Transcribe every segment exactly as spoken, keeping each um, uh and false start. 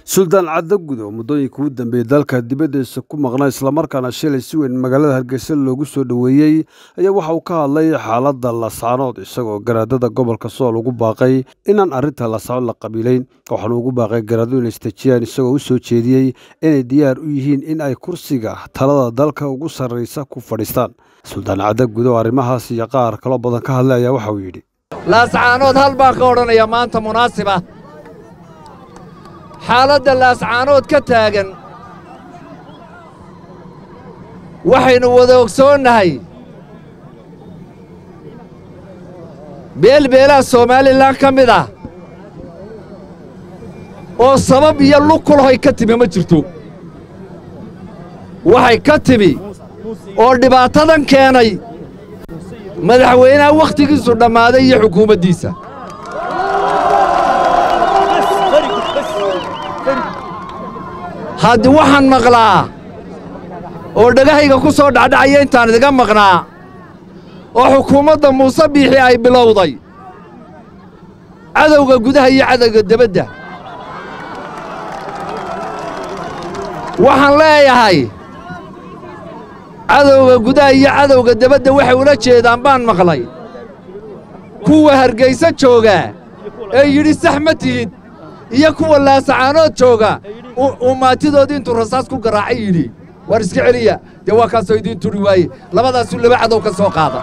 Suldaan Cadde Gudo muddooyinkii ugu dambeeyay dalka dibaddiisa ku maqnaa isla markaana shilay si weyn magaalada Hargeysa loogu soo dhaweeyay ayaa waxa uu ka hadlay xaaladda Laascaanood isagoo garaadada gobolka Sool ugu baaqay inaan arrinta Laascaanood la qabiileyn waxaana ugu baaqay garaadadu inay istejiyaan isagoo u soo jeediyey inay diyaar u yihiin in ay kursiga talada dalka ugu sarreysa ku fadhiistaan. Suldaan Cadde Gudo arrimahaas iyo qaar kale badan ka hadlay ayaa waxa uu yidhi Laascaanood hal baan ka odhanaya maanta munaasib ah xaaladda Laascaanood ka taagan waxaynu wada ogsoonnahay beelbeelaha Soomaaliland ka mid ah oo sabab iyo lug ku lahay ka timi ma jirto waxay ka timi oo dhibaatadan keenay madaxweynaha wakhtigiisu dhammaaday iyo xukuumaddiisa haddii waxaan maqlaa oo dhagahayga ku soo dhacdhacaya intaan idiga maqnaa oo xukuumadda muuse biixi ay bilowday cadowga gudaha iyo cadowga debadda waxaan leeyahay cadowga gudaha iyo cadowga debadda waxay ula jeedaan baan maqlay kuwa Hargeysa jooga ee yidhi sax ma tihid iyo kuwa Laascaanood jooga umaatidoodii intuu rasaas ku garaacay yidhi war iska celiya dee waa kaasoo idiin turi waaye labadaasuu laba cadow ka soo qaada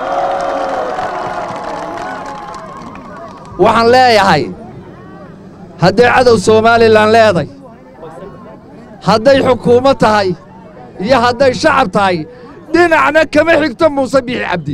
waxaan leeyahay hadday cadow Somaliland leeday hadday xukuumad tahay iyo hadday shacab tahay dhinacna kama xigto muuse biixi cabdi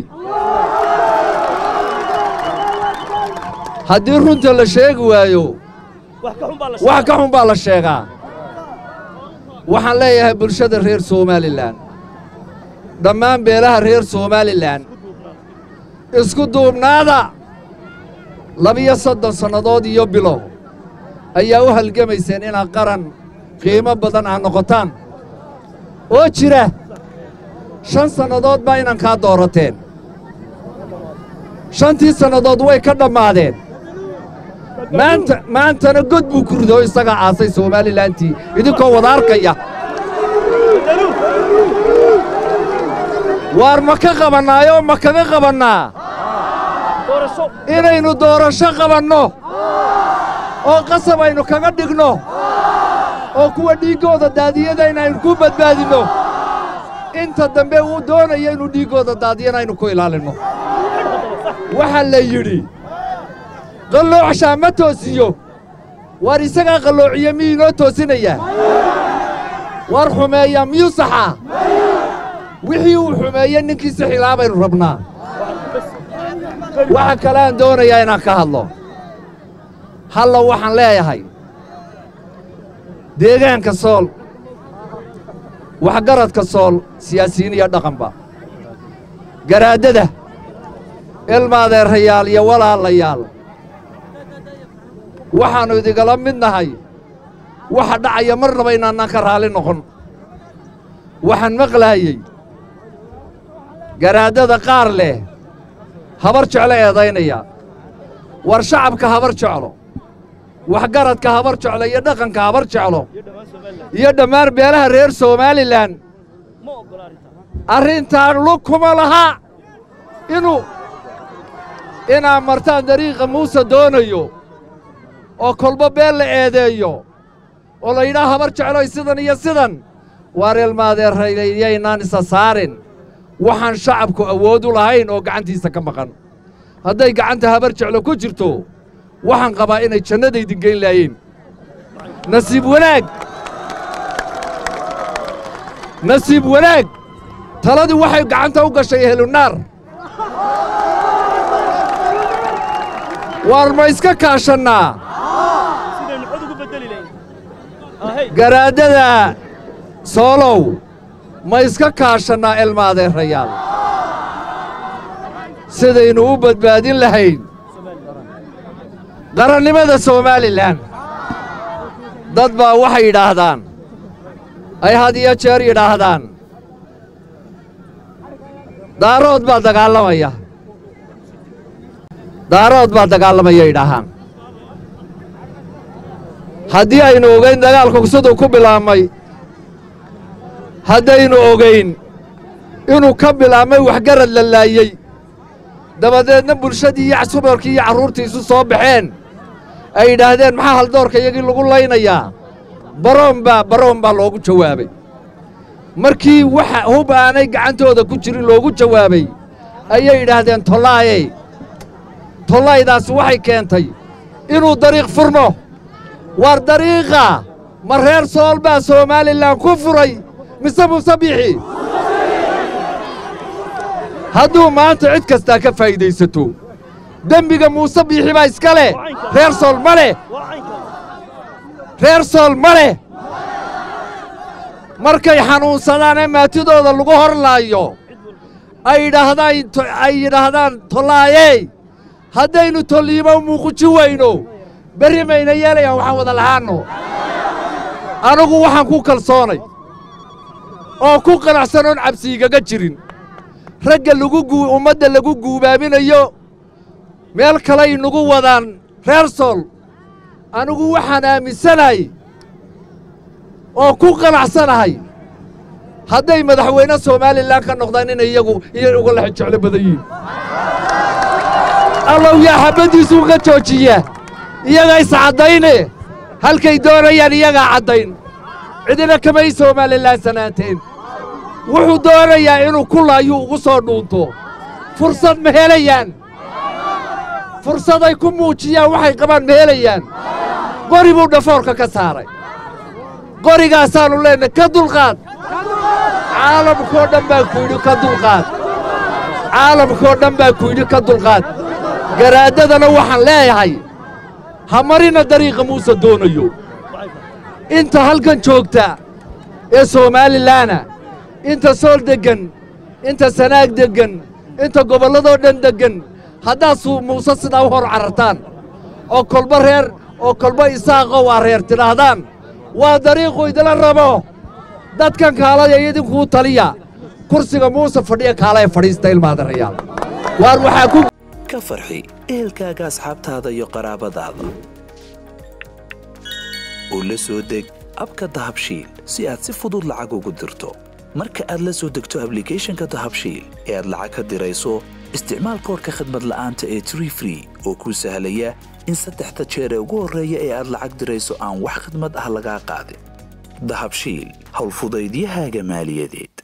haddii runta la sheegi waayo wax ka xun baa la sheegaa waxaan leeyahay bulshada reer Somaliland dhammaan beelaha reer Somaliland isku duubnaada labiyo soddon sannadood iyo bilow ayaa u halgamayseen inaad qaran qiimo badan ah noqotaan oo jira shan sannadood baa inan kaa doorateen shantii sannadood way ka dhammaadeen maanta maantana god buu ku rido isaga aasay Somalilandtii idinkoo wada arkaya waar ma ka qabannaayo ma kaga qabannaa inaynu doorasho qabanno oo qasab aynu kaga dhigno oo kuwa dhiiggooda daadiyada inaynu ku badbaadinno inta dambe uu doonaya inuu dhiiggooda daadiyana aynu ku ilaalinno waxaa la yidhi qalloocashaa ma toosiyo waar isagaa qalloociye miyuu inoo toosinayaa waar xumeeya miyuu saxaa wixii uu xumeeye ninkiisa xilaa baynu rabnaa waxa kale aan doonayaa inaan ka hadlo halla waxaan leeyahay deegaanka Sool waxgaradka Sool siyaasiyiin iyo dhaqanba garaadada ilmaadeerayaal iyo walaalayaal waxaannu idigala mid nahay waxa dhacaya marnaba inaanaan ka raali noqon waxaan maqlaayey garaadada qaar leh habar jeclo eedaynaya war shacabka habar jeclo waxgaradka habar jeclo iyo dhaqanka habar jeclo iyo dhammaan beelaha reer Somaliland arrintaan lug kuma laha inuu inaad martaan dariiqa muuse doonayo oo kolba beel la eedeeyo oo la yidhaa habar jecloy sidan iyo sidan waar ilmaadeerayaynaan isa saarin waxaan shacabku awood u lahayn oo gacantiisa ka maqan hadday gacanta habar jeclo ku jirto waxaan qabaa inay jannadaydin geyn laayeen nasiib wanaag nasiib wanaag taladii waxay gacanta u gashay ehlunaar waar ma iska kaashannaa garaadada Soolow ma iska kaashannaa ilmaadeerayaal sidaynu u badbaadin lahayn qarannimada Somaliland dad baa waxay yidhaahdaan ay had iyo jeer yidhaahdaan daarood baa dagaalamaya daarood baa dagaalamaya yidhaahaan haddii aynu ogayn dagaalku siduu ku bilaabmay haddaynu ogayn inuu ka bilaabmay waxgarad la laayey dabadeedna bulshadii iyo subarkii iyo carruurtii isu soo baxeen ay yidhaahdeen maxaa haldoorka iyagii lagu laynayaa baroon baa baroon baa loogu jawaabay markii waxa hub aanay gacantooda ku jirin loogu jawaabay ayay yidhaahdeen tollaaye tollaydaasi waxay keentay inuu dariiq furmo war dariiqa ma reer sool baa somalilan ku furay mise muuse biixi hadduu maanta cid kastaa ka faa'iidaysato dembiga muuse biixi baa iska leh reer sool ma leh reer sool ma leh markay xanuunsadaan ee maatidooda lagu hor laayo ay yidhaahdaan ay yidhaahdaan tollaayey haddaynu tolliimo muuquji weyno berri mayna yeelayaan waxaan wada lahaanno anugu waxaan ku kalsoonay oo ku qanacsanoon cabsi igaga jirin ragga lagu guu ummadda lagu guubaaminayo meel kaley nagu wadaan reer sool anigu waxaan aaminsanahay oo ku qanacsanahay hadday madaxweyne somalilan ka noqdaan inay iyagu iyay uga lex jeclo badan yihiin allow yaa xabaddiisu uga joojiya iyagaa iscaddayne halkay doonayaan iyagaa caddayn cidina kamay somalilan sanaanteen wuxuu doonayaa inuu ku laayuu ugu soo dhuunto fursad ma helayaan fursaday ku muujiyaan waxay qabaan ma helayaan qori buu dhafoorka ka saaray qorigaasaannu leenahay ka dulqaad caalamkoo dhan baa ku yidhi ka dulqaad caalamkoo dhan baa ku yidhi ka dulqaad garaaddadana waxaan leeyahay ha marina dariiqa muuse doonayo inta halkan joogta ee somalilaana inta sool deggan inta sanaag deggan inta gobolladoo dhan deggan haddaad muuse sidaa u hor carartaan oo kolba reer oo kolba isaaqow aa reer tidhaahdaan waa dariiqu idila rabo dadkan kaalaya idinkuu taliya kursiga muuse fadhiya kaalaya fadhiista ilmaadarayaal waar waxaa ku ka farxi ehelkaaga asxaabtaada iyo qaraabadaada oo la soo deg abka dahabshiil si aad si fudud lacag ugu dirto marka aad la soo degto ablicathonka dahabshiil ee aad lacag ka dirayso isticmaal koodhka khadmad la'aanta ee tree free oo kuu sahlaya in saddexda jeer ee ugu horreeya ee aad lacag dirayso aan wax khidmad ah lagaa qaadin dahabshiil howlfudaydiyahaaga maaliyadeed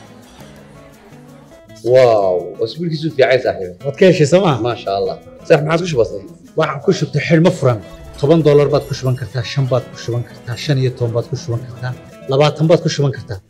واو اسبوع كيسو في عايز صاحبي waad ka heshay sooma ما شاء الله صح ما عاد كش بسيط waxaan ku shubtay xidhmo furan toban doolar baad ku shuban kartaa shan baad ku shuban kartaa shan iyo toban baad ku shuban kartaa labaatan baad ku shuban kartaa